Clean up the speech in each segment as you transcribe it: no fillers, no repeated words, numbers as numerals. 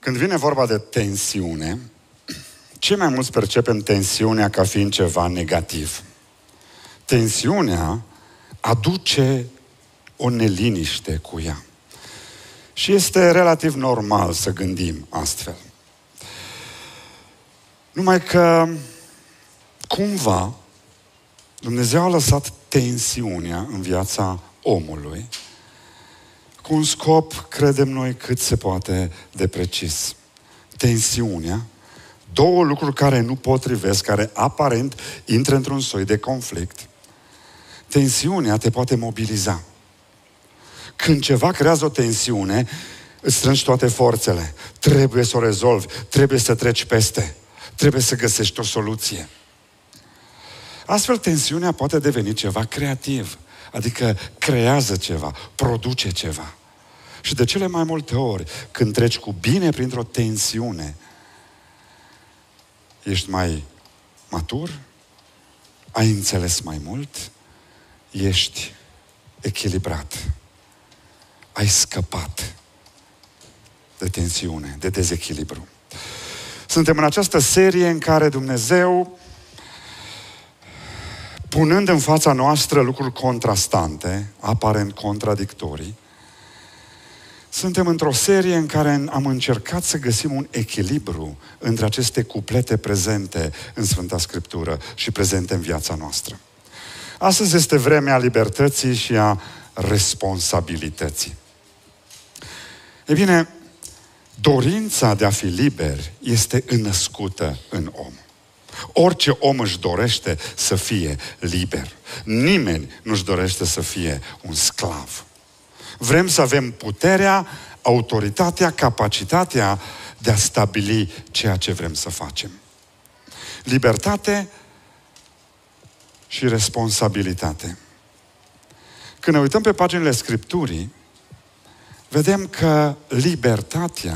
Când vine vorba de tensiune, cei mai mulți percepem tensiunea ca fiind ceva negativ. Tensiunea aduce o neliniște cu ea. Și este relativ normal să gândim astfel. Numai că, cumva, Dumnezeu a lăsat tensiunea în viața omului cu un scop, credem noi, cât se poate de precis. Tensiunea, două lucruri care nu potrivesc, care aparent intră într-un soi de conflict. Tensiunea te poate mobiliza. Când ceva creează o tensiune, îți strângi toate forțele. Trebuie să o rezolvi, trebuie să treci peste, trebuie să găsești o soluție. Astfel, tensiunea poate deveni ceva creativ, adică creează ceva, produce ceva. Și de cele mai multe ori, când treci cu bine printr-o tensiune, ești mai matur, ai înțeles mai mult, ești echilibrat, ai scăpat de tensiune, de dezechilibru. Suntem în această serie în care Dumnezeu, punând în fața noastră lucruri contrastante, aparent contradictorii, suntem într-o serie în care am încercat să găsim un echilibru între aceste cuplete prezente în Sfânta Scriptură și prezente în viața noastră. Astăzi este vremea libertății și a responsabilității. Ei bine, dorința de a fi liber este înnăscută în om. Orice om își dorește să fie liber. Nimeni nu-și dorește să fie un sclav. Vrem să avem puterea, autoritatea, capacitatea de a stabili ceea ce vrem să facem. Libertate și responsabilitate. Când ne uităm pe paginile Scripturii, vedem că libertatea,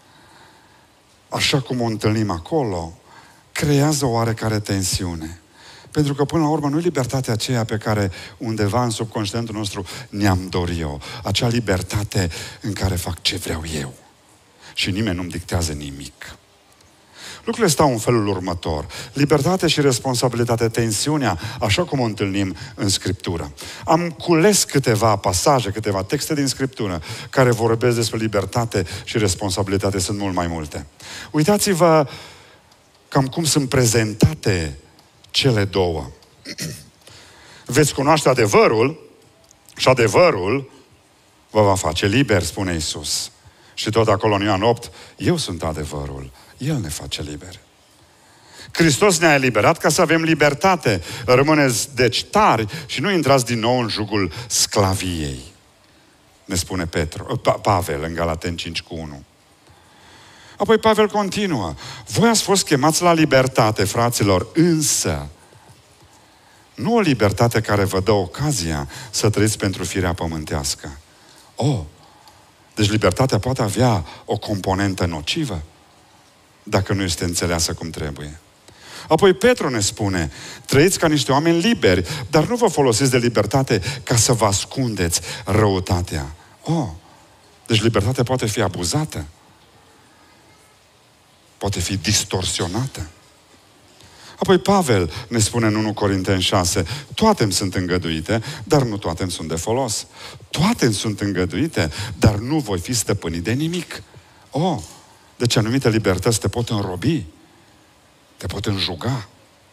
așa cum o întâlnim acolo, creează o oarecare tensiune. Pentru că până la urmă nu e libertatea aceea pe care undeva în subconștientul nostru ne-am dorit-o. Acea libertate în care fac ce vreau eu. Și nimeni nu-mi dictează nimic. Lucrurile stau în felul următor. Libertate și responsabilitate, tensiunea, așa cum o întâlnim în Scriptură. Am cules câteva pasaje, câteva texte din Scriptură care vorbesc despre libertate și responsabilitate. Sunt mult mai multe. Uitați-vă cam cum sunt prezentate cele două. Veți cunoaște adevărul și adevărul vă va face liber, spune Iisus. Și tot acolo în Ioan 8, eu sunt adevărul. El ne face liberi. Hristos ne-a eliberat ca să avem libertate. Rămâneți deci tari și nu intrați din nou în jugul sclaviei. Ne spune Pavel în Galateni 5:1. Apoi Pavel continuă. Voi ați fost chemați la libertate, fraților, însă nu o libertate care vă dă ocazia să trăiți pentru firea pământească. Deci libertatea poate avea o componentă nocivă dacă nu este înțeleasă cum trebuie. Apoi Petru ne spune, trăiți ca niște oameni liberi, dar nu vă folosiți de libertate ca să vă ascundeți răutatea. Deci libertatea poate fi abuzată. Poate fi distorsionată. Apoi Pavel ne spune în 1 Corinteni 6, toate îmi sunt îngăduite, dar nu toate îmi sunt de folos. Toate îmi sunt îngăduite, dar nu voi fi stăpânit de nimic. Deci anumite libertăți te pot înrobi, te pot înjuga.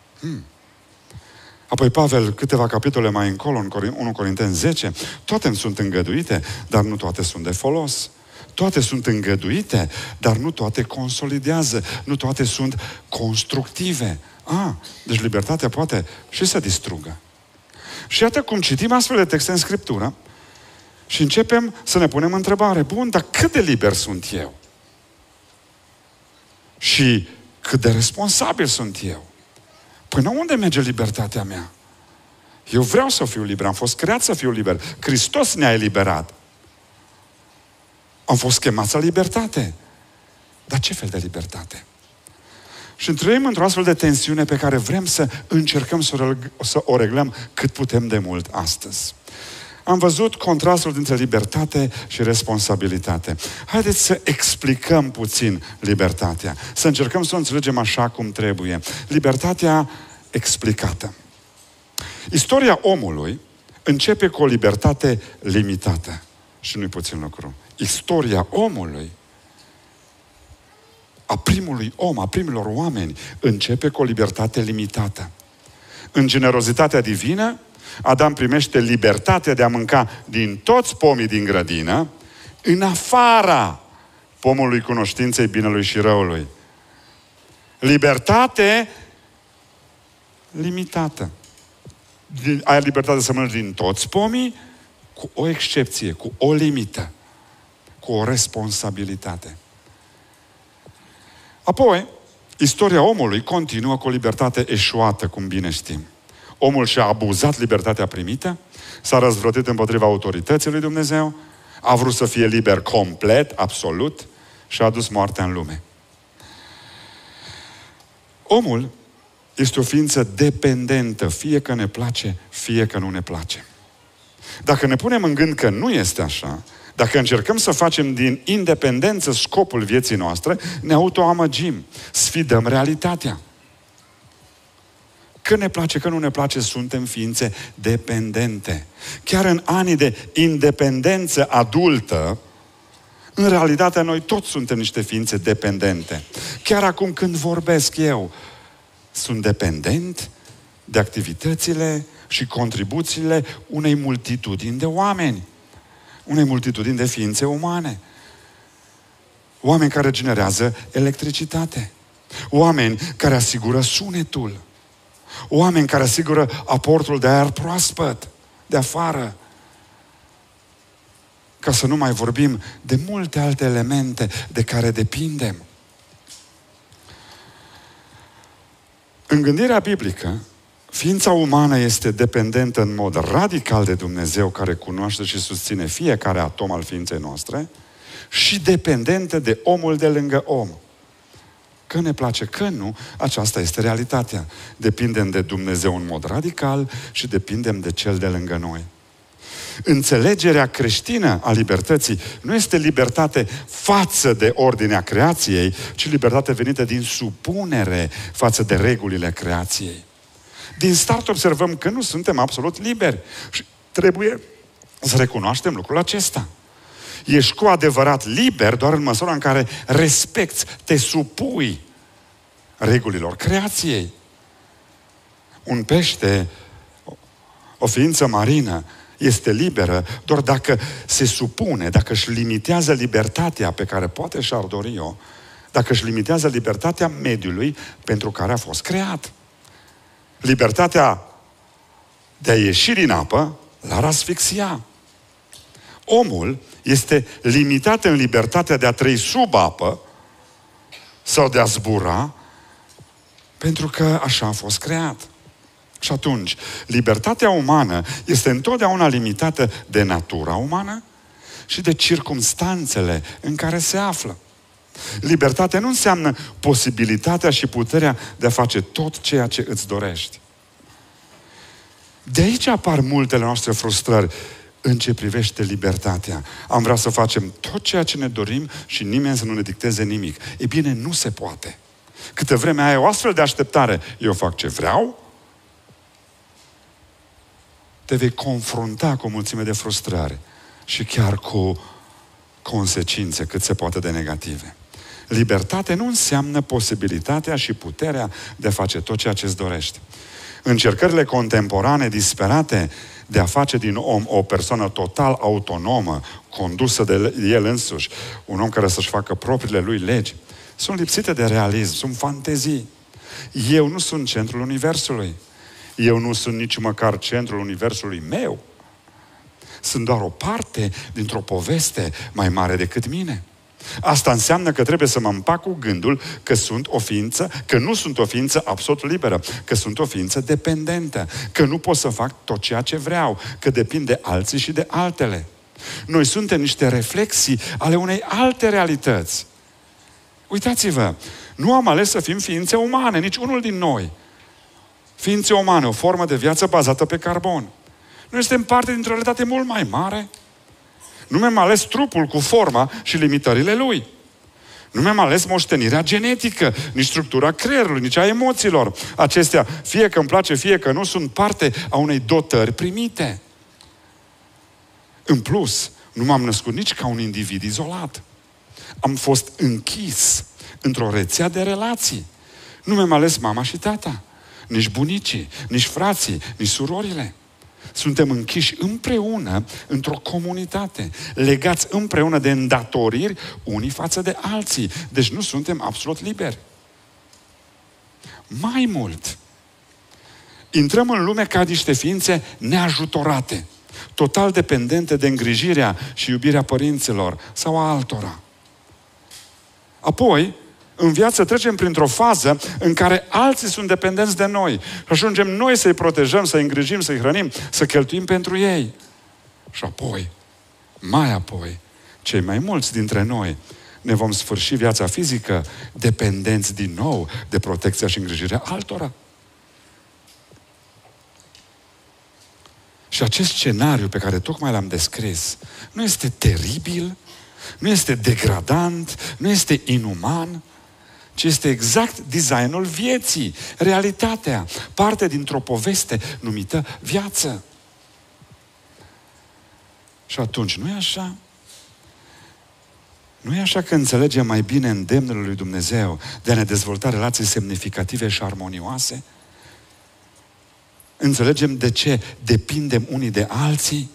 Apoi Pavel, câteva capitole mai încolo, în 1 Corinteni 10, toate îmi sunt îngăduite, dar nu toate sunt de folos. Toate sunt îngăduite, dar nu toate consolidează, nu toate sunt constructive. Deci libertatea poate și să distrugă. Și iată cum citim astfel de texte în Scriptură și începem să ne punem întrebare. Bun, dar cât de liber sunt eu? Și cât de responsabil sunt eu? Până unde merge libertatea mea? Eu vreau să fiu liber, am fost creat să fiu liber. Hristos ne-a eliberat. Am fost chemați la libertate. Dar ce fel de libertate? Și trăim într-o astfel de tensiune pe care vrem să încercăm să o reglăm cât putem de mult astăzi. Am văzut contrastul dintre libertate și responsabilitate. Haideți să explicăm puțin libertatea. Să încercăm să o înțelegem așa cum trebuie. Libertatea explicată. Istoria omului începe cu o libertate limitată. Și nu-i puțin lucru. Istoria omului, a primului om, a primilor oameni, începe cu o libertate limitată. În generozitatea divină, Adam primește libertatea de a mânca din toți pomii din grădină, în afara pomului cunoștinței binelui și răului. Libertate limitată. Ai libertate să mănânci din toți pomii, cu o excepție, cu o limită, cu o responsabilitate. Apoi, istoria omului continuă cu o libertate eșuată, cum bine știm. Omul și-a abuzat libertatea primită, s-a răzvrătit împotriva autorității lui Dumnezeu, a vrut să fie liber complet, absolut, și a adus moartea în lume. Omul este o ființă dependentă, fie că ne place, fie că nu ne place. Dacă ne punem în gând că nu este așa, dacă încercăm să facem din independență scopul vieții noastre, ne autoamăgim, sfidăm realitatea. Că ne place, că nu ne place, suntem ființe dependente. Chiar în anii de independență adultă, în realitatea noi toți suntem niște ființe dependente. Chiar acum când vorbesc eu, sunt dependent de activitățile și contribuțiile unei multitudini de oameni, unei multitudini de ființe umane. Oameni care generează electricitate, oameni care asigură sunetul, oameni care asigură aportul de aer proaspăt de afară. Ca să nu mai vorbim de multe alte elemente de care depindem. În gândirea biblică, ființa umană este dependentă în mod radical de Dumnezeu, care cunoaște și susține fiecare atom al ființei noastre, și dependentă de omul de lângă om. Că ne place, că nu, aceasta este realitatea. Depindem de Dumnezeu în mod radical și depindem de cel de lângă noi. Înțelegerea creștină a libertății nu este libertate față de ordinea creației, ci libertate venită din supunere față de regulile creației. Din start observăm că nu suntem absolut liberi și trebuie să recunoaștem lucrul acesta. Ești cu adevărat liber doar în măsura în care respecti, te supui regulilor creației. Un pește, o ființă marină, este liberă doar dacă se supune, dacă își limitează libertatea pe care poate și-ar dori-o, dacă își limitează libertatea mediului pentru care a fost creat. Libertatea de a ieși din apă l-ar asfixia. Omul este limitat în libertatea de a trăi sub apă sau de a zbura pentru că așa a fost creat. Și atunci, libertatea umană este întotdeauna limitată de natura umană și de circumstanțele în care se află. Libertatea nu înseamnă posibilitatea și puterea de a face tot ceea ce îți dorești. De aici apar multele noastre frustrări în ce privește libertatea. Am vrea să facem tot ceea ce ne dorim și nimeni să nu ne dicteze nimic. E bine, nu se poate. Câte vreme ai o astfel de așteptare, eu fac ce vreau, te vei confrunta cu o mulțime de frustrări și chiar cu consecințe cât se poate de negative. Libertate nu înseamnă posibilitatea și puterea de a face tot ceea ce îți dorești. Încercările contemporane disperate de a face din om o persoană total autonomă, condusă de el însuși, un om care să-și facă propriile lui legi, sunt lipsite de realism, sunt fantezii. Eu nu sunt centrul universului. Eu nu sunt nici măcar centrul universului meu. Sunt doar o parte dintr-o poveste mai mare decât mine. Asta înseamnă că trebuie să mă împac cu gândul că sunt o ființă, că nu sunt o ființă absolut liberă, că sunt o ființă dependentă, că nu pot să fac tot ceea ce vreau, că depind de alții și de altele. Noi suntem niște reflexii ale unei alte realități. Uitați-vă, nu am ales să fim ființe umane, nici unul din noi. Ființe umane, o formă de viață bazată pe carbon. Noi suntem parte dintr-o realitate mult mai mare. Nu mi-am ales trupul cu forma și limitările lui. Nu mi-am ales moștenirea genetică, nici structura creierului, nici a emoțiilor. Acestea, fie că îmi place, fie că nu, sunt parte a unei dotări primite. În plus, nu m-am născut nici ca un individ izolat. Am fost închis într-o rețea de relații. Nu mi-am ales mama și tata, nici bunicii, nici frații, nici surorile. Suntem închiși împreună într-o comunitate, legați împreună de îndatoriri unii față de alții. Deci nu suntem absolut liberi. Mai mult, intrăm în lume ca niște ființe neajutorate, total dependente de îngrijirea și iubirea părinților sau a altora. Apoi, în viață trecem printr-o fază în care alții sunt dependenți de noi. Și ajungem noi să-i protejăm, să-i îngrijim, să-i hrănim, să cheltuim pentru ei. Și apoi, mai apoi, cei mai mulți dintre noi ne vom sfârși viața fizică dependenți din nou de protecția și îngrijirea altora. Și acest scenariu pe care tocmai l-am descris nu este teribil, nu este degradant, nu este inuman, ci este exact designul vieții, realitatea, parte dintr-o poveste numită viață. Și atunci, nu e așa? Nu e așa că înțelegem mai bine îndemnul lui Dumnezeu de a ne dezvolta relații semnificative și armonioase? Înțelegem de ce depindem unii de alții?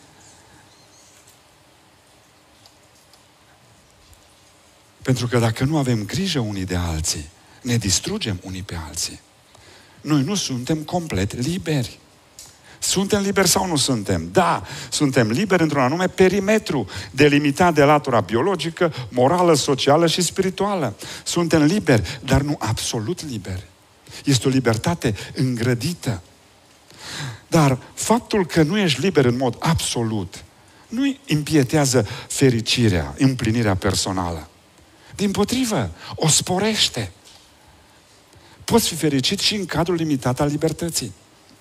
Pentru că dacă nu avem grijă unii de alții, ne distrugem unii pe alții. Noi nu suntem complet liberi. Suntem liberi sau nu suntem? Da, suntem liberi într-un anume perimetru, delimitat de latura biologică, morală, socială și spirituală. Suntem liberi, dar nu absolut liberi. Este o libertate îngrădită. Dar faptul că nu ești liber în mod absolut nu impietează fericirea, împlinirea personală. Dimpotrivă, o sporește. Poți fi fericit și în cadrul limitat al libertății.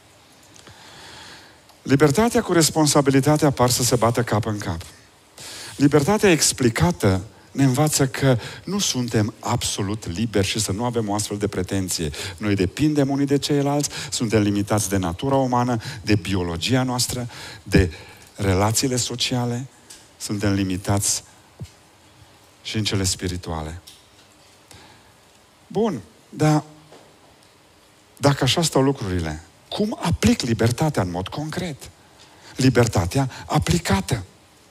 Libertatea cu responsabilitatea par să se bată cap în cap. Libertatea explicată ne învață că nu suntem absolut liberi și să nu avem o astfel de pretenție. Noi depindem unii de ceilalți, suntem limitați de natura umană, de biologia noastră, de relațiile sociale, suntem limitați și în cele spirituale. Bun, dar dacă așa stau lucrurile, cum aplic libertatea în mod concret? Libertatea aplicată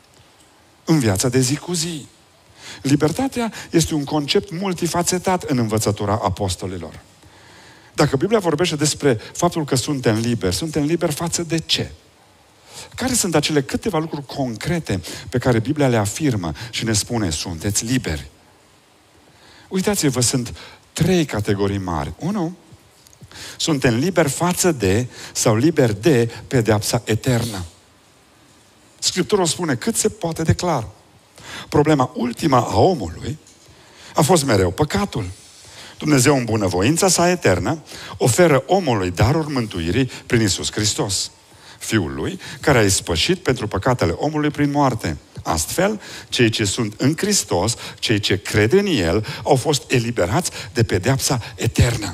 în viața de zi cu zi. Libertatea este un concept multifacetat în învățătura apostolilor. Dacă Biblia vorbește despre faptul că suntem liberi față de ce? Care sunt acele câteva lucruri concrete pe care Biblia le afirmă și ne spune, sunteți liberi? Uitați-vă, sunt 3 categorii mari. 1. Suntem liberi față de sau liberi de pedeapsa eternă. Scriptura o spune cât se poate de clar. Problema ultima a omului a fost mereu păcatul. Dumnezeu, în bunăvoința sa eternă, oferă omului darul mântuirii prin Iisus Hristos, Fiul Lui, care a ispășit pentru păcatele omului prin moarte. Astfel, cei ce sunt în Hristos, cei ce cred în El, au fost eliberați de pedeapsa eternă.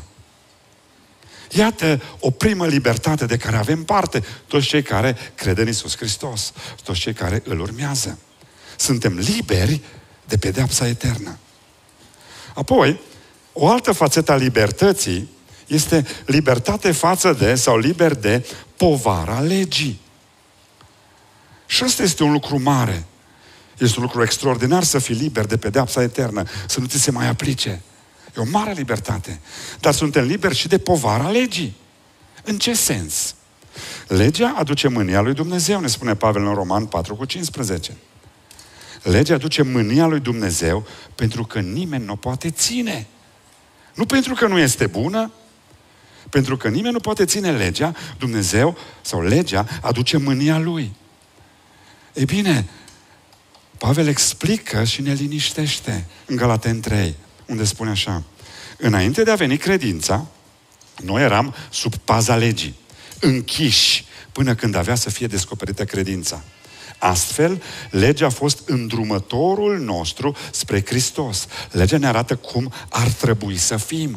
Iată o primă libertate de care avem parte, toți cei care cred în Iisus Hristos, toți cei care îl urmează. Suntem liberi de pedeapsa eternă. Apoi, o altă fațetă a libertății este libertate față de sau liber de povara legii. Și asta este un lucru mare. Este un lucru extraordinar să fii liber de pedeapsa eternă, să nu ți se mai aplice. E o mare libertate. Dar suntem liberi și de povara legii. În ce sens? Legea aduce mânia lui Dumnezeu, ne spune Pavel în Roman 4:15. Legea aduce mânia lui Dumnezeu pentru că nimeni nu o poate ține. Nu pentru că nu este bună, pentru că nimeni nu poate ține legea, Dumnezeu sau legea aduce mânia lui. Ei bine, Pavel explică și ne liniștește în Galateni 3, unde spune așa: înainte de a veni credința, noi eram sub paza legii. închiși, până când avea să fie descoperită credința. Astfel, legea a fost îndrumătorul nostru spre Hristos. Legea ne arată cum ar trebui să fim.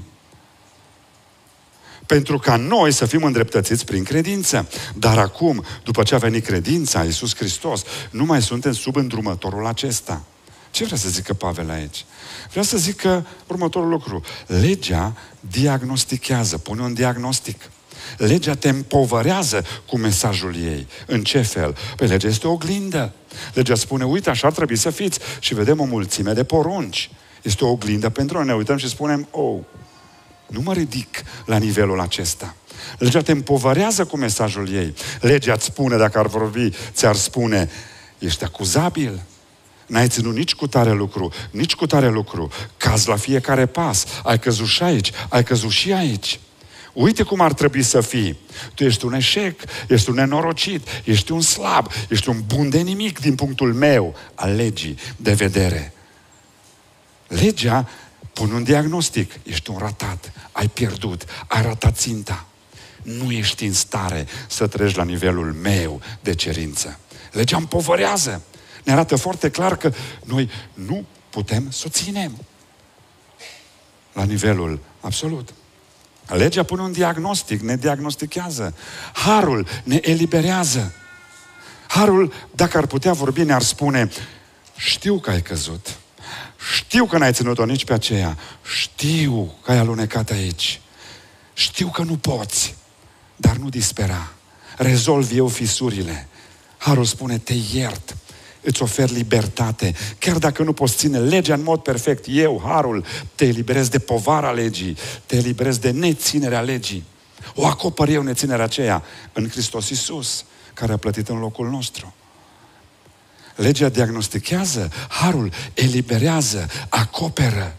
Pentru ca noi să fim îndreptățiți prin credință. Dar acum, după ce a venit credința, Iisus Hristos, nu mai suntem sub îndrumătorul acesta. Ce vrea să zică Pavel aici? Vrea să zică următorul lucru. Legea diagnostichează, pune un diagnostic. Legea te împovărează cu mesajul ei. În ce fel? Păi legea este o oglindă. Legea spune, uite, așa ar trebui să fiți. Și vedem o mulțime de porunci. Este o oglindă pentru noi. Ne uităm și spunem, nu mă ridic la nivelul acesta. Legea te împovărează cu mesajul ei. Legea îți spune, dacă ar vorbi, ți-ar spune, ești acuzabil. N-ai ținut nici cu tare lucru, nici cu tare lucru. Cazi la fiecare pas. Ai căzut și aici, ai căzut și aici. Uite cum ar trebui să fii. Tu ești un eșec, ești un nenorocit, ești un slab, ești un bun de nimic din punctul meu al legii de vedere. Legea pune un diagnostic. Ești un ratat, ai pierdut, ai ratat ținta. Nu ești în stare să treci la nivelul meu de cerință. Legea împovărează. Ne arată foarte clar că noi nu putem să o ținem la nivelul absolut. Legea pune un diagnostic, ne diagnostichează. Harul ne eliberează. Harul, dacă ar putea vorbi, ne-ar spune, știu că ai căzut. Știu că n-ai ținut-o nici pe aceea. Știu că ai alunecat aici. Știu că nu poți, dar nu dispera. Rezolv eu fisurile. Harul spune, te iert. Îți ofer libertate. Chiar dacă nu poți ține legea în mod perfect, eu, Harul, te eliberez de povara legii, te eliberez de neținerea legii. O acopăr eu neținerea aceea în Hristos Iisus, care a plătit în locul nostru. Legea diagnostichează, Harul eliberează, acoperă.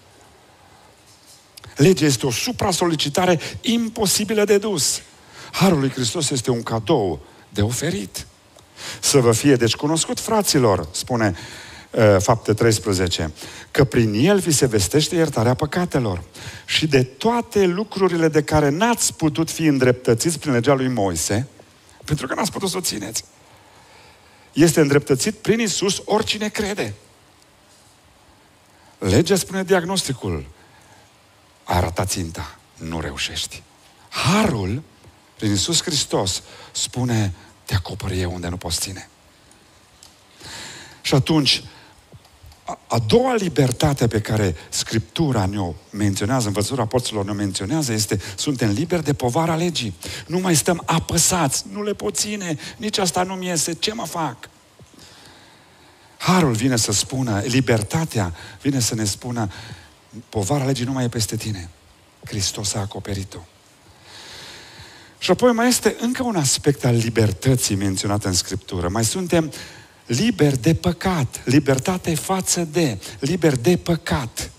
Legea este o supra-solicitare imposibilă de dus. Harul lui Hristos este un cadou de oferit. Să vă fie deci cunoscut, fraților, spune Fapte 13, că prin el vi se vestește iertarea păcatelor și de toate lucrurile de care n-ați putut fi îndreptățiți prin legea lui Moise, pentru că n-ați putut să o țineți. Este îndreptățit prin Iisus oricine crede. Legea spune diagnosticul. Ai ratat ținta, nu reușești. Harul, prin Iisus Hristos, spune, te acopăr eu unde nu poți ține. Și atunci, a doua libertate pe care Scriptura ne-o menționează, învățătura apostolilor ne-o menționează, este, suntem liberi de povara legii. Nu mai stăm apăsați, nu le pot ține, nici asta nu-mi iese, ce mă fac? Harul vine să spună, libertatea vine să ne spună, povara legii nu mai e peste tine. Hristos a acoperit-o. Și apoi mai este încă un aspect al libertății menționat în Scriptură. Mai suntem liberi de păcat. Libertate față de. Liberi de păcat.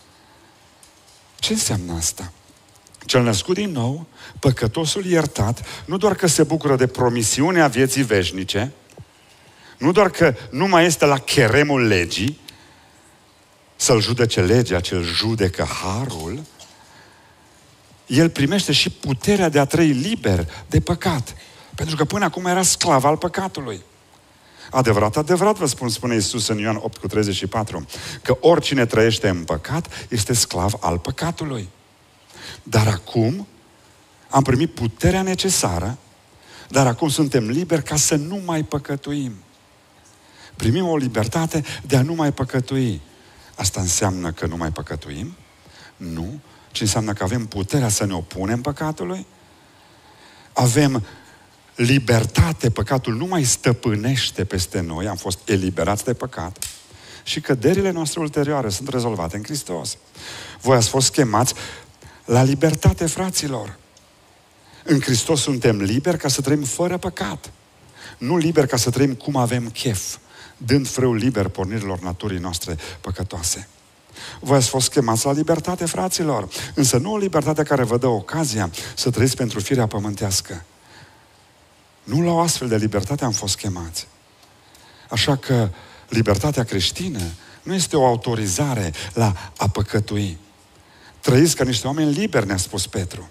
Ce înseamnă asta? Cel născut din nou, păcătosul iertat, nu doar că se bucură de promisiunea vieții veșnice, nu doar că nu mai este la cheremul legii, să-l judece legea, ce îl judecă Harul, el primește și puterea de a trăi liber de păcat. Pentru că până acum era sclav al păcatului. Adevărat, adevărat vă spun, spune Iisus în Ioan 8:34, că oricine trăiește în păcat este sclav al păcatului. Dar acum am primit puterea necesară, dar acum suntem liberi ca să nu mai păcătuim. Primim o libertate de a nu mai păcătui. Asta înseamnă că nu mai păcătuim? Nu. Ce înseamnă că avem puterea să ne opunem păcatului? Avem libertate, păcatul nu mai stăpânește peste noi, am fost eliberați de păcat și căderile noastre ulterioare sunt rezolvate în Hristos. Voi ați fost chemați la libertate, fraților. În Hristos suntem liberi ca să trăim fără păcat. Nu liberi ca să trăim cum avem chef, dând frâul liber pornirilor naturii noastre păcătoase. Voi ați fost chemați la libertate, fraților, însă nu o libertate care vă dă ocazia să trăiți pentru firea pământească. Nu la o astfel de libertate am fost chemați. Așa că libertatea creștină nu este o autorizare la a păcătui. Trăiți ca niște oameni liberi, ne-a spus Petru.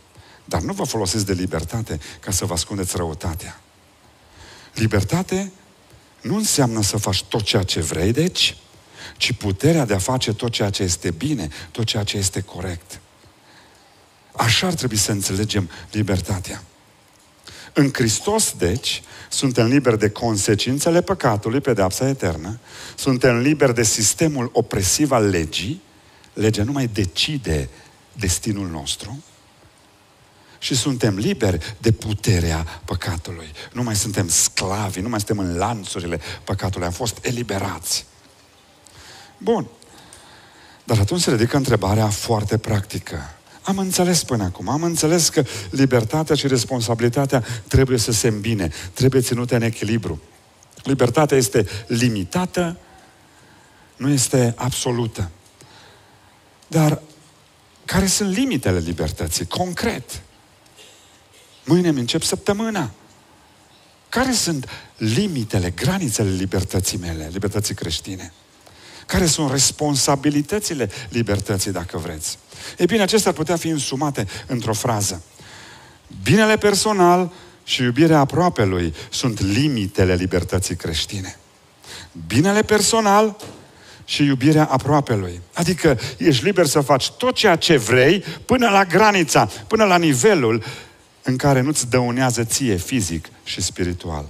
Dar nu vă folosiți de libertate ca să vă ascundeți răutatea. Libertate nu înseamnă să faci tot ceea ce vrei, deci, ci puterea de a face tot ceea ce este bine, tot ceea ce este corect. Așa ar trebui să înțelegem libertatea. În Hristos, deci, suntem liberi de consecințele păcatului, pedeapsa eternă, suntem liberi de sistemul opresiv al legii, legea nu mai decide destinul nostru, și suntem liberi de puterea păcatului. Nu mai suntem sclavi, nu mai suntem în lanțurile păcatului, am fost eliberați. Bun. Dar atunci se ridică întrebarea foarte practică. Am înțeles până acum, am înțeles că libertatea și responsabilitatea trebuie să se îmbine, trebuie ținute în echilibru. Libertatea este limitată, nu este absolută. Dar care sunt limitele libertății? Concret. Mâine îmi încep săptămâna. Care sunt limitele, granițele libertății mele, libertății creștine? Care sunt responsabilitățile libertății, dacă vreți? Ei bine, acestea ar putea fi însumate într-o frază. Binele personal și iubirea aproapelui sunt limitele libertății creștine. Binele personal și iubirea aproapelui. Adică ești liber să faci tot ceea ce vrei până la granița, până la nivelul în care nu-ți dăunează ție fizic și spiritual.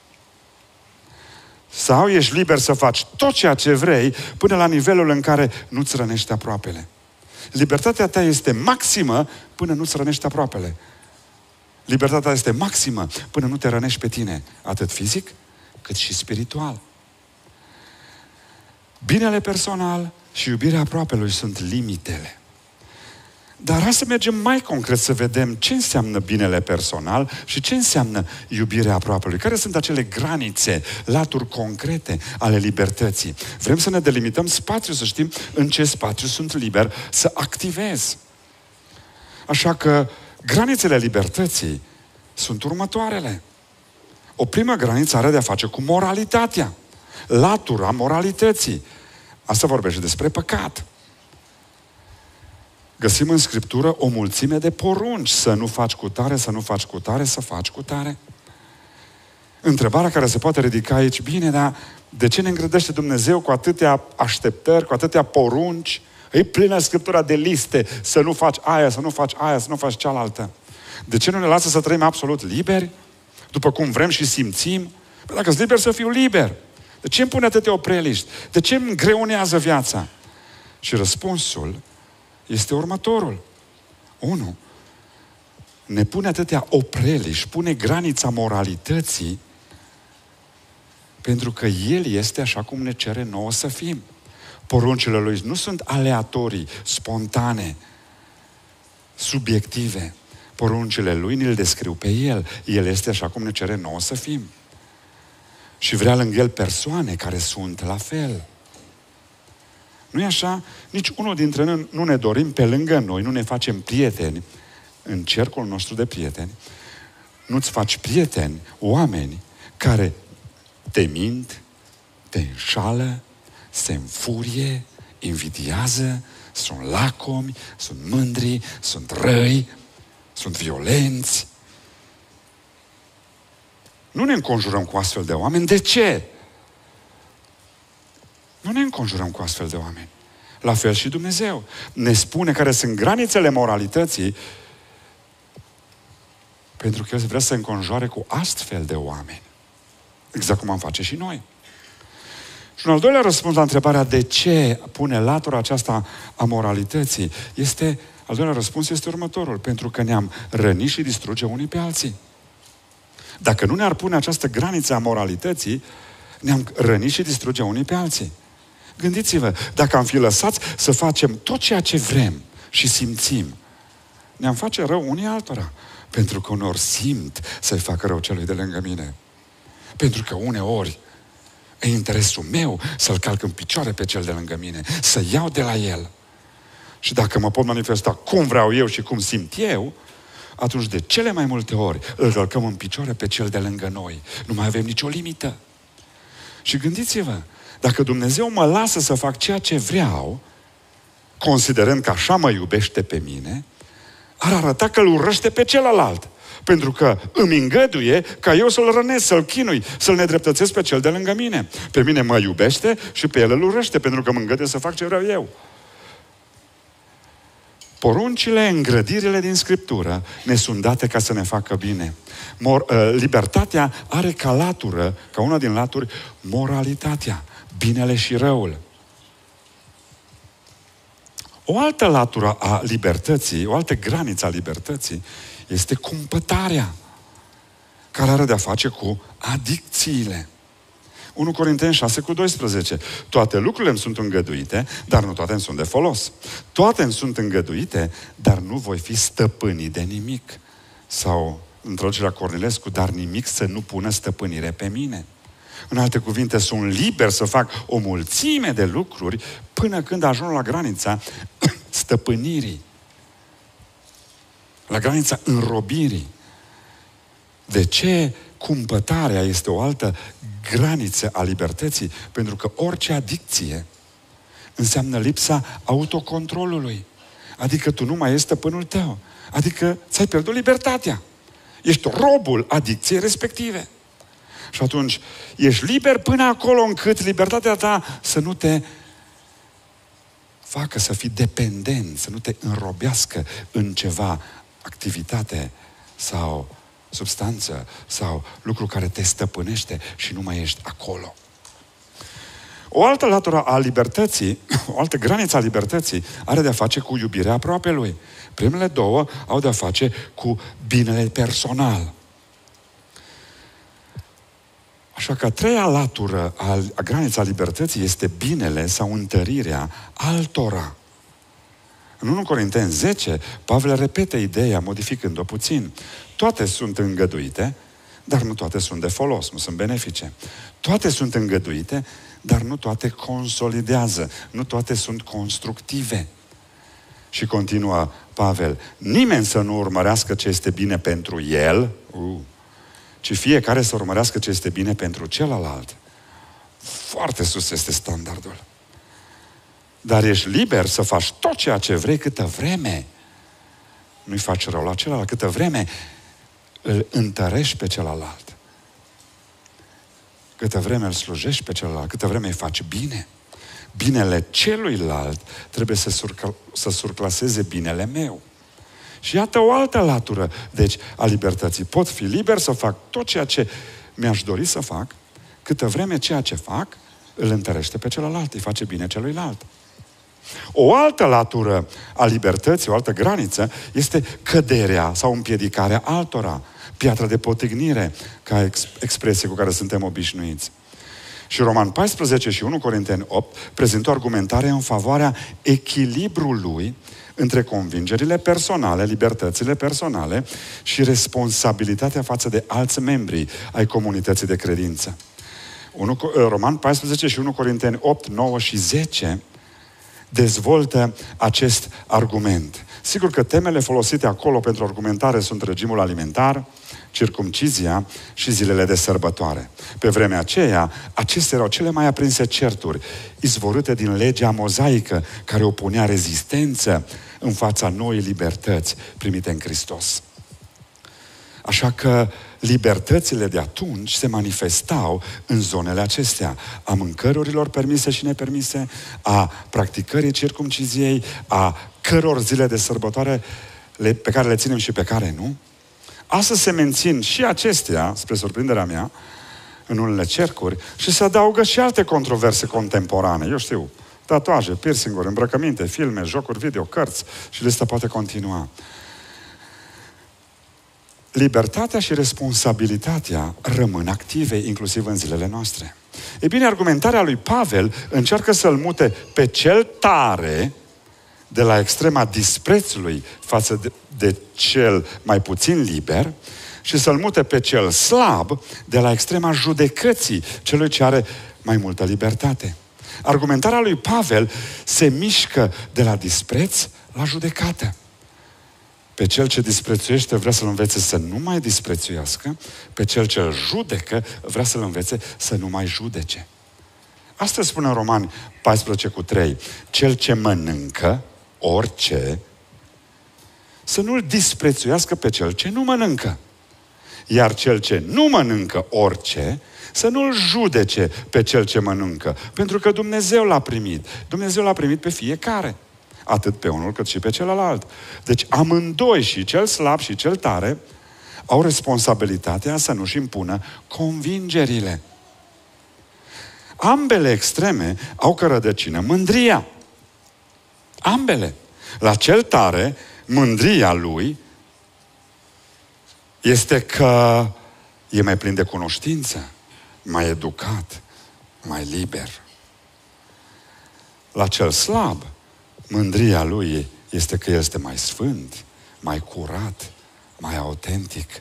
Sau ești liber să faci tot ceea ce vrei până la nivelul în care nu-ți rănești aproapele. Libertatea ta este maximă până nu-ți rănești aproapele. Libertatea este maximă până nu te rănești pe tine, atât fizic cât și spiritual. Binele personal și iubirea aproapelui sunt limitele. Dar hai să mergem mai concret să vedem ce înseamnă binele personal și ce înseamnă iubirea aproapelui. Care sunt acele granițe, laturi concrete ale libertății. Vrem să ne delimităm spațiu, să știm în ce spațiu sunt liber să activez. Așa că granițele libertății sunt următoarele. O primă graniță are de-a face cu moralitatea. Latura moralității. Asta vorbește despre păcat. Găsim în Scriptură o mulțime de porunci. Să nu faci cutare, să nu faci cutare, să faci cutare. Întrebarea care se poate ridica aici, bine, dar de ce ne îngrădește Dumnezeu cu atâtea așteptări, cu atâtea porunci? E plină Scriptura de liste, să nu faci aia, să nu faci aia, să nu faci cealaltă. De ce nu ne lasă să trăim absolut liberi? După cum vrem și simțim? Păi dacă sunt liber, să fiu liber. De ce îmi pune atâtea opreliști? De ce îmi greunează viața? Și răspunsul este următorul. 1. Ne pune atâtea opreliști, pune granița moralității, pentru că El este așa cum ne cere nouă să fim. Poruncile Lui nu sunt aleatorii, spontane, subiective. Poruncile Lui ne-l descriu pe El. El este așa cum ne cere nouă să fim. Și vrea lângă El persoane care sunt la fel. Nu-i așa? Nici unul dintre noi nu ne dorim pe lângă noi, nu ne facem prieteni în cercul nostru de prieteni. Nu-ți faci prieteni, oameni care te mint, te înșală, se înfurie, invidiază, sunt lacomi, sunt mândri, sunt răi, sunt violenți. Nu ne înconjurăm cu astfel de oameni. De ce? Nu ne înconjurăm cu astfel de oameni. La fel și Dumnezeu. Ne spune care sunt granițele moralității, pentru că El vrea să se înconjoare cu astfel de oameni. Exact cum am face și noi. Și un al doilea răspuns la întrebarea de ce pune latura aceasta a moralității, al doilea răspuns este următorul. Pentru că ne-am rănit și distruge unii pe alții. Dacă nu ne-ar pune această graniță a moralității, ne-am rănit și distruge unii pe alții. Gândiți-vă, dacă am fi lăsați să facem tot ceea ce vrem și simțim, ne-am face rău unii altora. Pentru că uneori simt să-i fac rău celui de lângă mine. Pentru că uneori e interesul meu să-l calc în picioare pe cel de lângă mine, să iau de la el. Și dacă mă pot manifesta cum vreau eu și cum simt eu, atunci de cele mai multe ori îl călcăm în picioare pe cel de lângă noi. Nu mai avem nicio limită. Și gândiți-vă, dacă Dumnezeu mă lasă să fac ceea ce vreau, considerând că așa mă iubește pe mine, ar arăta că îl urăște pe celălalt. Pentru că îmi îngăduie ca eu să-l rănesc, să-l chinui, să-l nedreptățesc pe cel de lângă mine. Pe mine mă iubește și pe el îl urăște, pentru că mă îngăduie să fac ce vreau eu. Poruncile, îngrădirile din Scriptură ne sunt date ca să ne facă bine. Libertatea are ca latură, ca una din laturi, moralitatea, binele și răul. O altă latură a libertății, o altă graniță a libertății, este cumpătarea, care are de-a face cu adicțiile. 1 Corinteni 6:12. Toate lucrurile îmi sunt îngăduite, dar nu toate îmi sunt de folos. Toate îmi sunt îngăduite, dar nu voi fi stăpânit de nimic. Sau, în traducerea Cornilescu, dar nimic să nu pună stăpânire pe mine. În alte cuvinte, sunt liber să fac o mulțime de lucruri până când ajung la granița stăpânirii. La granița înrobirii. De ce cumpătarea este o altă graniță a libertății? Pentru că orice adicție înseamnă lipsa autocontrolului. Adică tu nu mai ești stăpânul tău. Adică ți-ai pierdut libertatea. Ești robul adicției respective. Și atunci ești liber până acolo încât libertatea ta să nu te facă să fii dependent, să nu te înrobească în ceva, activitate sau substanță sau lucru care te stăpânește și nu mai ești acolo. O altă latură a libertății, o altă graniță a libertății are de-a face cu iubirea aproapelui. Primele două au de-a face cu binele personal. Așa că a treia latură a granița libertății este binele sau întărirea altora. În 1 Corinteni 10, Pavel repete ideea, modificând-o puțin. Toate sunt îngăduite, dar nu toate sunt de folos, nu sunt benefice. Toate sunt îngăduite, dar nu toate consolidează, nu toate sunt constructive. Și continuă Pavel, nimeni să nu urmărească ce este bine pentru el, ci fiecare să urmărească ce este bine pentru celălalt. Foarte sus este standardul. Dar ești liber să faci tot ceea ce vrei câtă vreme nu-i faci rău la celălalt, câtă vreme îl întărești pe celălalt. Câtă vreme îl slujești pe celălalt, câtă vreme îi faci bine. Binele celuilalt trebuie să surclaseze binele meu. Și iată o altă latură, deci, a libertății. Pot fi liber să fac tot ceea ce mi-aș dori să fac, câtă vreme ceea ce fac îl întărește pe celălalt, îi face bine celuilalt. O altă latură a libertății, o altă graniță, este căderea sau împiedicarea altora. Piatră de potignire, ca expresie cu care suntem obișnuiți. Și Roman 14 și 1 Corinteni 8 prezintă o argumentare în favoarea echilibrului între convingerile personale, libertățile personale și responsabilitatea față de alți membri ai comunității de credință. Roman 14 și 1 Corinteni 8, 9 și 10 dezvoltă acest argument. Sigur că temele folosite acolo pentru argumentare sunt regimul alimentar, circumcizia și zilele de sărbătoare. Pe vremea aceea, acestea erau cele mai aprinse certuri, izvorâte din legea mozaică, care opunea rezistență în fața noii libertăți primite în Hristos. Așa că libertățile de atunci se manifestau în zonele acestea, a mâncărurilor permise și nepermise, a practicării circumciziei, a căror zile de sărbătoare pe care le ținem și pe care nu. Astăzi se mențin și acestea, spre surprinderea mea, în unele cercuri și se adaugă și alte controverse contemporane. Eu știu, tatuaje, piercing-uri, îmbrăcăminte, filme, jocuri video, cărți și lista poate continua. Libertatea și responsabilitatea rămân active, inclusiv în zilele noastre. Ei bine, argumentarea lui Pavel încearcă să-l mute pe cel tare de la extrema disprețului față de cel mai puțin liber și să-l mute pe cel slab de la extrema judecății celui ce are mai multă libertate. Argumentarea lui Pavel se mișcă de la dispreț la judecată. Pe cel ce disprețuiește vrea să-l învețe să nu mai disprețuiască, pe cel ce îl judecă vrea să-l învețe să nu mai judece. Asta spune în Romani 14:3. Cel ce mănâncă orice să nu-l disprețuiască pe cel ce nu mănâncă. Iar cel ce nu mănâncă orice, să nu-l judece pe cel ce mănâncă. Pentru că Dumnezeu l-a primit. Dumnezeu l-a primit pe fiecare. Atât pe unul cât și pe celălalt. Deci amândoi, și cel slab și cel tare, au responsabilitatea să nu-și impună convingerile. Ambele extreme au ca rădăcină mândria. Ambele. La cel tare, mândria lui este că e mai plin de cunoștință, mai educat, mai liber. La cel slab, mândria lui este că este mai sfânt, mai curat, mai autentic,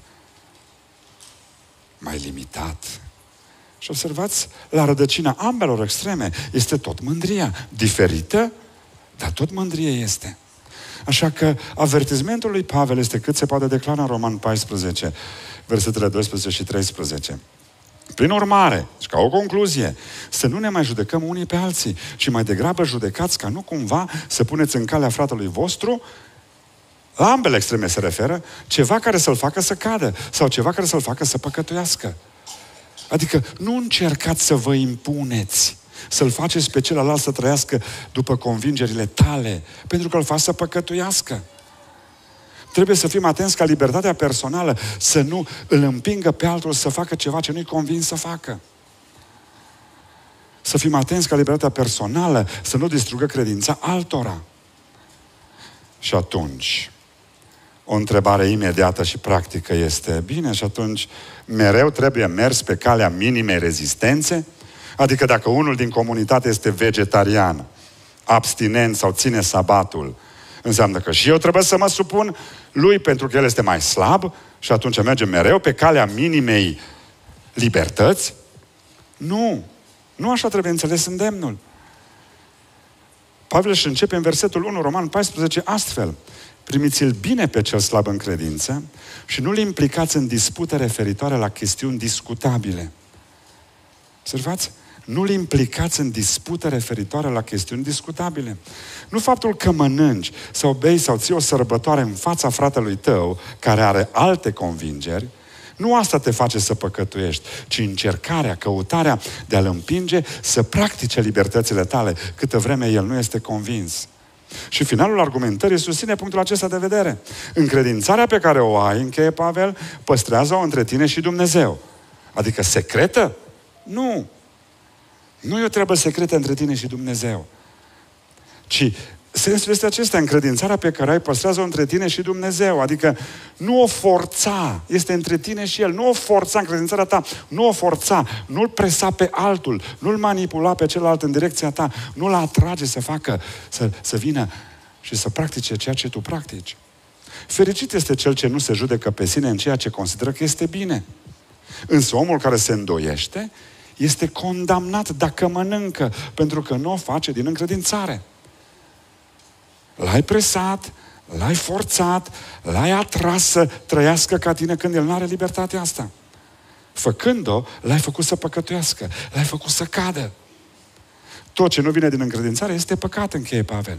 mai limitat. Și observați, la rădăcina ambelor extreme este tot mândria. Diferită, dar tot mândrie este. Așa că avertizmentul lui Pavel este cât se poate declara în Roman 14, versetele 12 și 13. Prin urmare, și ca o concluzie, să nu ne mai judecăm unii pe alții, ci mai degrabă judecați ca nu cumva să puneți în calea fratelui vostru, la ambele extreme se referă, ceva care să-l facă să cadă sau ceva care să-l facă să păcătuiască. Adică nu încercați să vă impuneți, să-l faceți pe celălalt să trăiască după convingerile tale, pentru că îl faci să păcătuiască. Trebuie să fim atenți ca libertatea personală să nu îl împingă pe altul să facă ceva ce nu-i convins să facă. Să fim atenți ca libertatea personală să nu distrugă credința altora. Și atunci, o întrebare imediată și practică este, bine, și atunci mereu trebuie mers pe calea minimei rezistențe? Adică dacă unul din comunitate este vegetarian, abstinent sau ține sabatul, înseamnă că și eu trebuie să mă supun lui pentru că el este mai slab și atunci mergem mereu pe calea minimei libertăți? Nu. Nu așa trebuie înțeles îndemnul. Pavel își începe în versetul 1, Roman 14, astfel. Primiți-l bine pe cel slab în credință și nu-l implicați în dispute referitoare la chestiuni discutabile. Observați? Nu-l implicați în dispute referitoare la chestiuni discutabile. Nu faptul că mănânci sau bei sau ții o sărbătoare în fața fratelui tău care are alte convingeri, nu asta te face să păcătuiești, ci încercarea, căutarea de a-l împinge să practice libertățile tale câtă vreme el nu este convins. Și finalul argumentării susține punctul acesta de vedere. Încredințarea pe care o ai, încheie Pavel, păstrează-o între tine și Dumnezeu. Adică secretă? Nu. Nu e o treabă secretă între tine și Dumnezeu. Ci sensul este acesta, încredințarea pe care ai păstrează-o între tine și Dumnezeu. Adică nu o forța, este între tine și El. Nu o forța încredințarea ta, nu o forța, nu-l presa pe altul, nu-l manipula pe celălalt în direcția ta, nu-l atrage să facă, să vină și să practice ceea ce tu practici. Fericit este cel ce nu se judecă pe sine în ceea ce consideră că este bine. Însă omul care se îndoiește este condamnat dacă mănâncă, pentru că nu o face din încredințare. L-ai presat, l-ai forțat, l-ai atras să trăiască ca tine când el nu are libertatea asta. Făcând-o, l-ai făcut să păcătuiască, l-ai făcut să cadă. Tot ce nu vine din încredințare este păcat, încheie Pavel.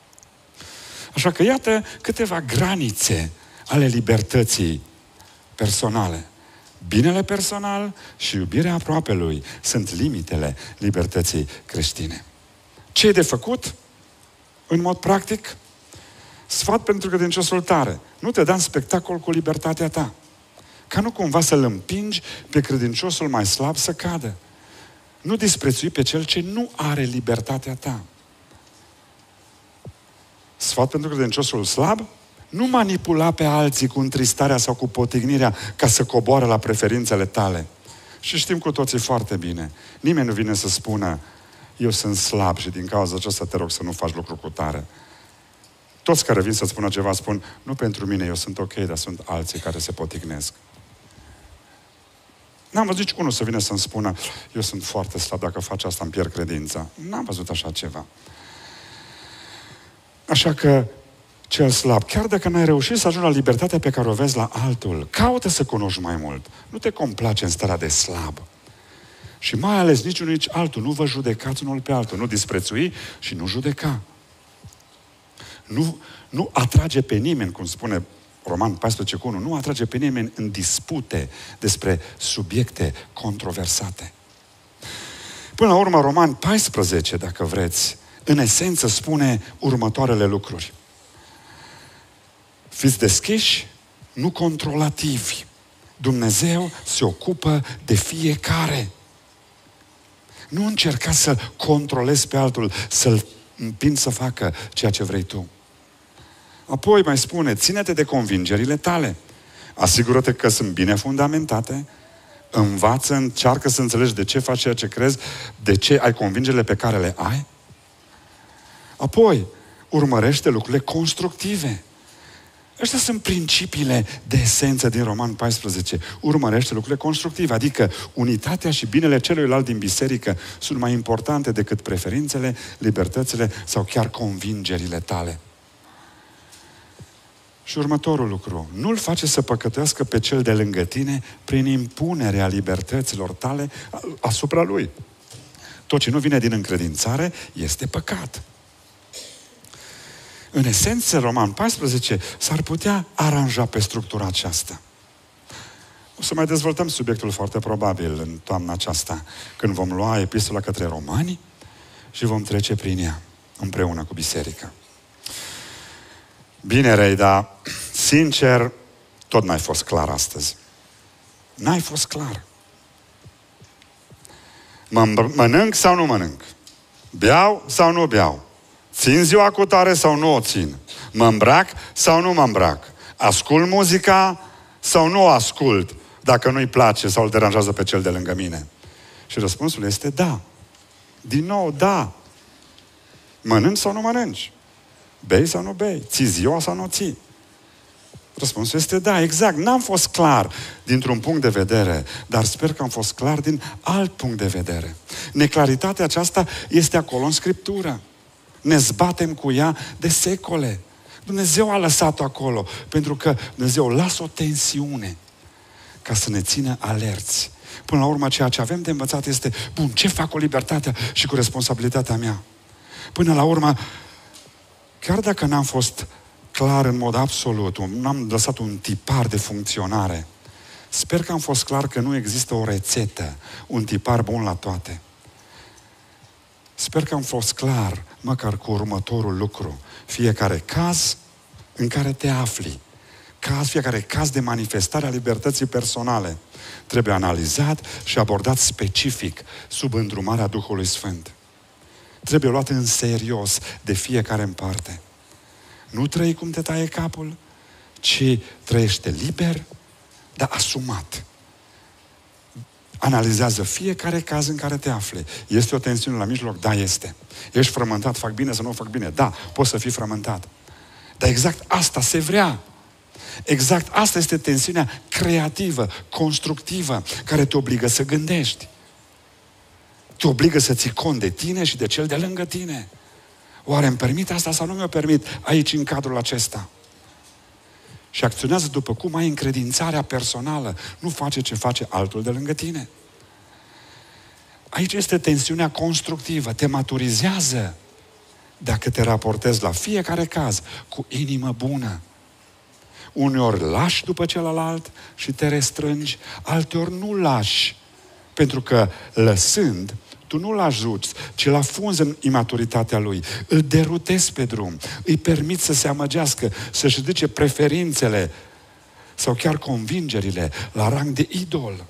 Așa că iată câteva granițe ale libertății personale. Binele personal și iubirea aproapelui sunt limitele libertății creștine. Ce e de făcut? În mod practic, sfat pentru credinciosul tare. Nu te da în spectacol cu libertatea ta. Ca nu cumva să-l împingi pe credinciosul mai slab să cadă. Nu disprețui pe cel ce nu are libertatea ta. Sfat pentru credinciosul slab? Nu manipula pe alții cu întristarea sau cu potignirea ca să coboară la preferințele tale. Și știm cu toții foarte bine. Nimeni nu vine să spună eu sunt slab și din cauza aceasta te rog să nu faci lucru cu tare. Toți care vin să spună ceva spun nu pentru mine, eu sunt ok, dar sunt alții care se potignesc. N-am văzut nici unul să vină să-mi spună eu sunt foarte slab, dacă faci asta îmi pierd credința. N-am văzut așa ceva. Așa că cel slab, chiar dacă n-ai reușit să ajungi la libertatea pe care o vezi la altul, caută să cunoști mai mult. Nu te complace în starea de slab. Și mai ales nici unul, nici altul. Nu vă judecați unul pe altul. Nu disprețui și nu judeca. Nu atrage pe nimeni, cum spune Roman 14:1, nu atrage pe nimeni în dispute despre subiecte controversate. Până la urmă, Roman 14, dacă vreți, în esență spune următoarele lucruri. Fiți deschiși, nu controlativi. Dumnezeu se ocupă de fiecare. Nu încerca să controlezi pe altul, să-l împingi să facă ceea ce vrei tu. Apoi mai spune, ține-te de convingerile tale. Asigură-te că sunt bine fundamentate. Învață, încearcă să înțelegi de ce faci ceea ce crezi, de ce ai convingerile pe care le ai. Apoi, urmărește lucrurile constructive. Ăștia sunt principiile de esență din Roman 14. Urmărește lucrurile constructive, adică unitatea și binele celuilalt din biserică sunt mai importante decât preferințele, libertățile sau chiar convingerile tale. Și următorul lucru, nu-l face să păcătuiască pe cel de lângă tine prin impunerea libertăților tale asupra lui. Tot ce nu vine din încredințare este păcat. În esență, Roman 14 s-ar putea aranja pe structura aceasta. O să mai dezvoltăm subiectul foarte probabil în toamna aceasta, când vom lua epistola către Romani și vom trece prin ea, împreună cu biserica. Bine, Rei, dar, sincer, tot n-ai fost clar astăzi. N-ai fost clar. Mănânc sau nu mănânc? Beau sau nu beau? Țin ziua cu tare sau nu o țin? Mă îmbrac sau nu mă îmbrac? Ascult muzica sau nu o ascult dacă nu-i place sau îl deranjează pe cel de lângă mine? Și răspunsul este da. Din nou, da. Mănânci sau nu mănânci? Bei sau nu bei? Ții ziua sau nu ții? Răspunsul este da, exact. N-am fost clar dintr-un punct de vedere, dar sper că am fost clar din alt punct de vedere. Neclaritatea aceasta este acolo în Scriptură. Ne zbatem cu ea de secole. Dumnezeu a lăsat-o acolo, pentru că Dumnezeu lasă o tensiune ca să ne țină alerți. Până la urmă, ceea ce avem de învățat este, bun, ce fac cu libertatea și cu responsabilitatea mea? Până la urmă, chiar dacă n-am fost clar în mod absolut, n-am lăsat un tipar de funcționare, sper că am fost clar că nu există o rețetă, un tipar bun la toate. Sper că am fost clar, măcar cu următorul lucru. Fiecare caz în care te afli, fiecare caz de manifestare a libertății personale, trebuie analizat și abordat specific, sub îndrumarea Duhului Sfânt. Trebuie luat în serios de fiecare în parte. Nu trăi cum te taie capul, ci trăiește liber, dar asumat. Analizează fiecare caz în care te afli. Este o tensiune la mijloc? Da, este. Ești frământat, fac bine sau nu fac bine? Da, poți să fii frământat. Dar exact asta se vrea. Exact asta este tensiunea creativă, constructivă, care te obligă să gândești. Te obligă să ții cont de tine și de cel de lângă tine. Oare îmi permit asta sau nu mi-o permit aici, în cadrul acesta? Și acționează după cum ai încredințarea personală. Nu face ce face altul de lângă tine. Aici este tensiunea constructivă. Te maturizează dacă te raportezi la fiecare caz cu inimă bună. Uneori lași după celălalt și te restrângi, alteori nu lași. Pentru că lăsând, tu nu-l ajuți, ci îl afunzi în imaturitatea lui. Îl derutezi pe drum. Îi permiți să se amăgească, să-și ridice preferințele sau chiar convingerile la rang de idol.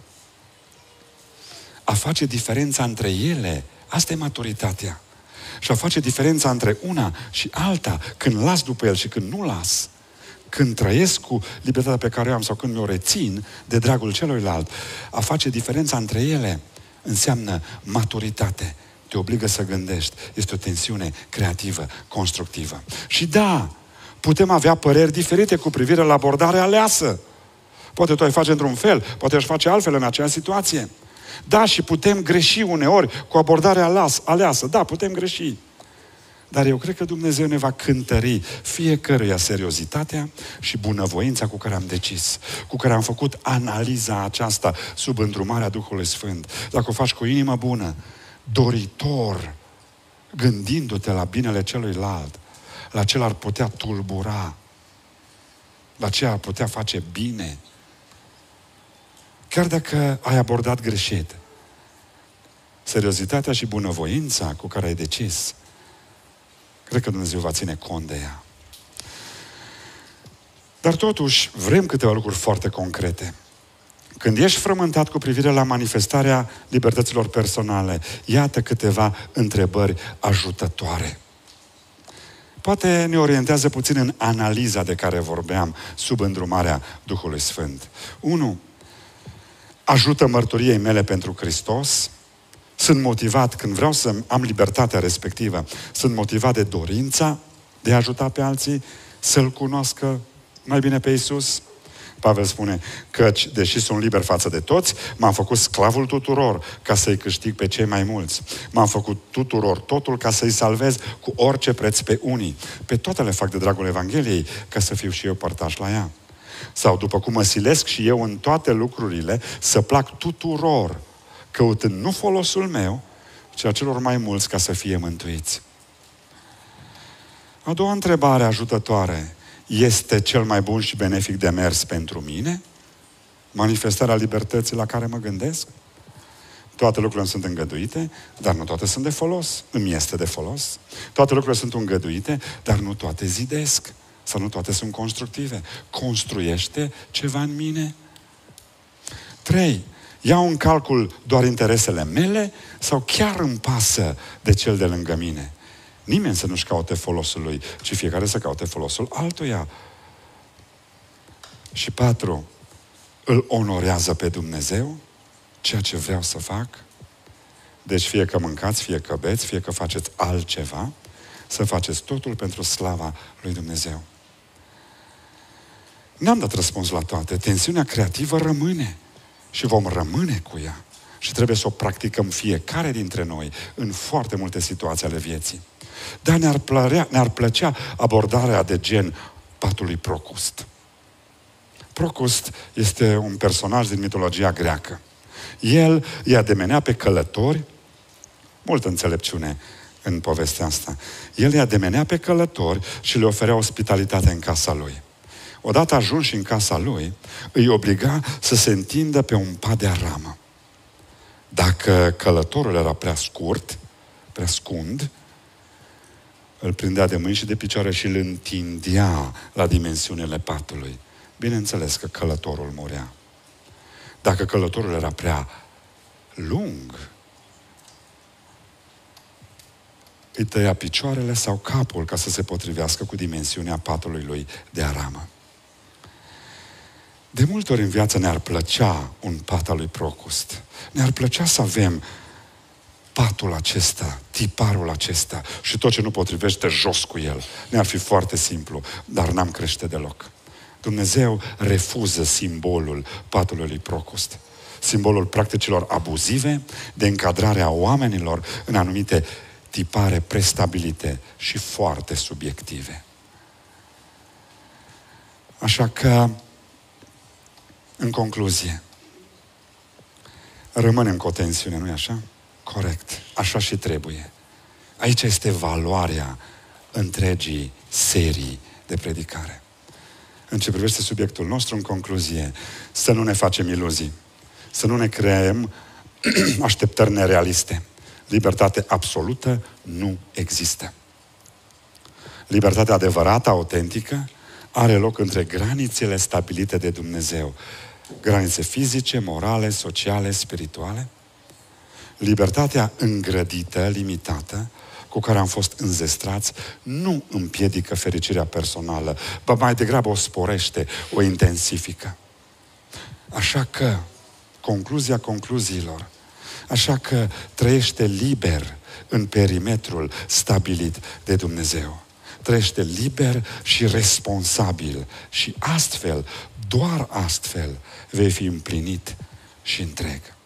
A face diferența între ele, asta e maturitatea. Și a face diferența între una și alta, când las după el și când nu las. Când trăiesc cu libertatea pe care o am sau când mi-o rețin de dragul celuilalt, a face diferența între ele înseamnă maturitate. Te obligă să gândești. Este o tensiune creativă, constructivă. Și da, putem avea păreri diferite cu privire la abordarea aleasă. Poate tu ai face într-un fel, poate aș face altfel în aceeași situație. Da, și putem greși uneori cu abordarea aleasă. Da, putem greși. Dar eu cred că Dumnezeu ne va cântări fiecăruia seriozitatea și bunăvoința cu care am decis, cu care am făcut analiza aceasta sub îndrumarea Duhului Sfânt. Dacă o faci cu inimă bună, doritor, gândindu-te la binele celuilalt, la ce l-ar putea tulbura, la ce ar putea face bine. Chiar dacă ai abordat greșit, seriozitatea și bunăvoința cu care ai decis, cred că Dumnezeu va ține cont de ea. Dar totuși, vrem câteva lucruri foarte concrete. Când ești frământat cu privire la manifestarea libertăților personale, iată câteva întrebări ajutătoare. Poate ne orientează puțin în analiza de care vorbeam sub îndrumarea Duhului Sfânt. 1. Ajută mărturiei mele pentru Hristos? Sunt motivat, când vreau să am libertatea respectivă, sunt motivat de dorința de a ajuta pe alții să-L cunoască mai bine pe Iisus? Pavel spune, căci, deși sunt liber față de toți, m-am făcut sclavul tuturor ca să-i câștig pe cei mai mulți. M-am făcut tuturor totul ca să-i salvez cu orice preț pe unii. Pe toate le fac de dragul Evangheliei ca să fiu și eu părtaș la ea. Sau după cum mă silesc și eu în toate lucrurile să plac tuturor, căutând nu folosul meu, ci a celor mai mulți ca să fie mântuiți. A doua întrebare ajutătoare. Este cel mai bun și benefic demers pentru mine? Manifestarea libertății la care mă gândesc? Toate lucrurile sunt îngăduite, dar nu toate sunt de folos. Îmi este de folos. Toate lucrurile sunt îngăduite, dar nu toate zidesc. Sau nu toate sunt constructive. Construiește ceva în mine? 3. Iau în calcul doar interesele mele sau chiar îmi pasă de cel de lângă mine? Nimeni să nu-și caute folosul lui, ci fiecare să caute folosul altuia. Și 4. Îl onorează pe Dumnezeu ceea ce vreau să fac? Deci fie că mâncați, fie că beți, fie că faceți altceva, să faceți totul pentru slava lui Dumnezeu. N-am dat răspuns la toate. Tensiunea creativă rămâne și vom rămâne cu ea. Și trebuie să o practicăm fiecare dintre noi în foarte multe situații ale vieții. Dar ne-ar plăcea abordarea de gen patului Procust. Procust este un personaj din mitologia greacă. El îi ademenea pe călători, multă înțelepciune în povestea asta. El îi ademenea pe călători și le oferea ospitalitate în casa lui. Odată ajunși în casa lui, îi obliga să se întindă pe un pat de aramă. Dacă călătorul era prea scurt, prea scund, îl prindea de mâini și de picioare și îl întindea la dimensiunile patului. Bineînțeles că călătorul murea. Dacă călătorul era prea lung, îi tăia picioarele sau capul ca să se potrivească cu dimensiunea patului lui de aramă. De multe ori în viață ne-ar plăcea un pat al lui Procust. Ne-ar plăcea să avem patul acesta, tiparul acesta și tot ce nu potrivește jos cu el. Ne-ar fi foarte simplu, dar n-am crește deloc. Dumnezeu refuză simbolul patului lui Procust. Simbolul practicilor abuzive de încadrare a oamenilor în anumite tipare prestabilite și foarte subiective. Așa că, în concluzie, rămânem cu o tensiune, nu-i așa? Corect. Așa și trebuie. Aici este valoarea întregii serii de predicare. În ce privește subiectul nostru, în concluzie, să nu ne facem iluzii. Să nu ne creăm așteptări nerealiste. Libertate absolută nu există. Libertatea adevărată, autentică, are loc între granițele stabilite de Dumnezeu. Granițe fizice, morale, sociale, spirituale. Libertatea îngrădită, limitată, cu care am fost înzestrați, nu împiedică fericirea personală, ba mai degrabă o sporește, o intensifică. Așa că, concluzia concluziilor, așa că trăiește liber în perimetrul stabilit de Dumnezeu. Trăiește liber și responsabil și astfel, doar astfel, vei fi împlinit și întreg.